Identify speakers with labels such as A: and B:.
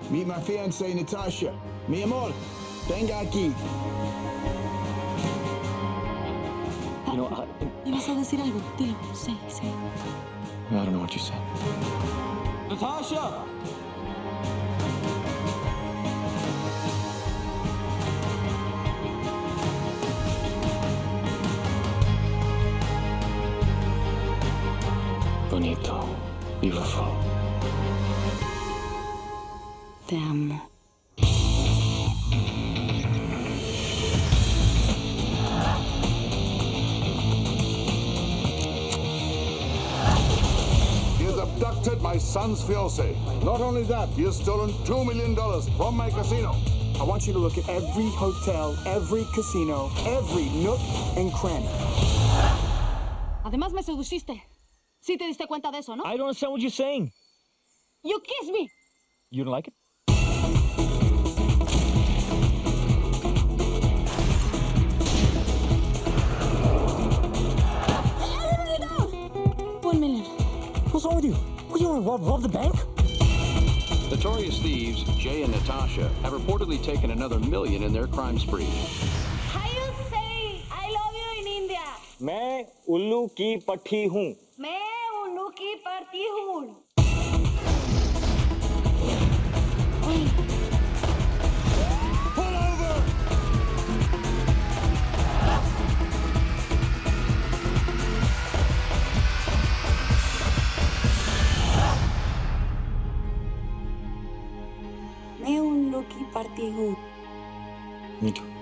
A: Meet my fiancée, Natasha. Mi amor, venga aquí.
B: You know,
C: ¿Ibas a decir algo? Dilo. Sí, sí.
B: I don't know what you said.
D: Natasha!
B: Bonito. Beautiful.
C: Te amo.
E: He has abducted my son's fiancée. Not only that, he has stolen $2 million from my casino.
F: I want you to look at every hotel, every casino, every nook and cranny.
C: Además, me seduciste. Sí te diste cuenta de eso, ¿no?
D: I don't understand what you're saying.
C: You kissed me.
D: You don't like it?
C: $1 million.
F: What's wrong with you? What, you want to rob the bank?
G: Notorious thieves, Jay and Natasha, have reportedly taken another $1 million in their crime spree.
C: How you say I love you in India?
D: मैं उल्लू की पट्टी हूँ.
C: मैं उल्लू की पड़ती हूँ.
E: Pull over!
C: मैं उल्लू की पड़ती हूँ.
B: Me too.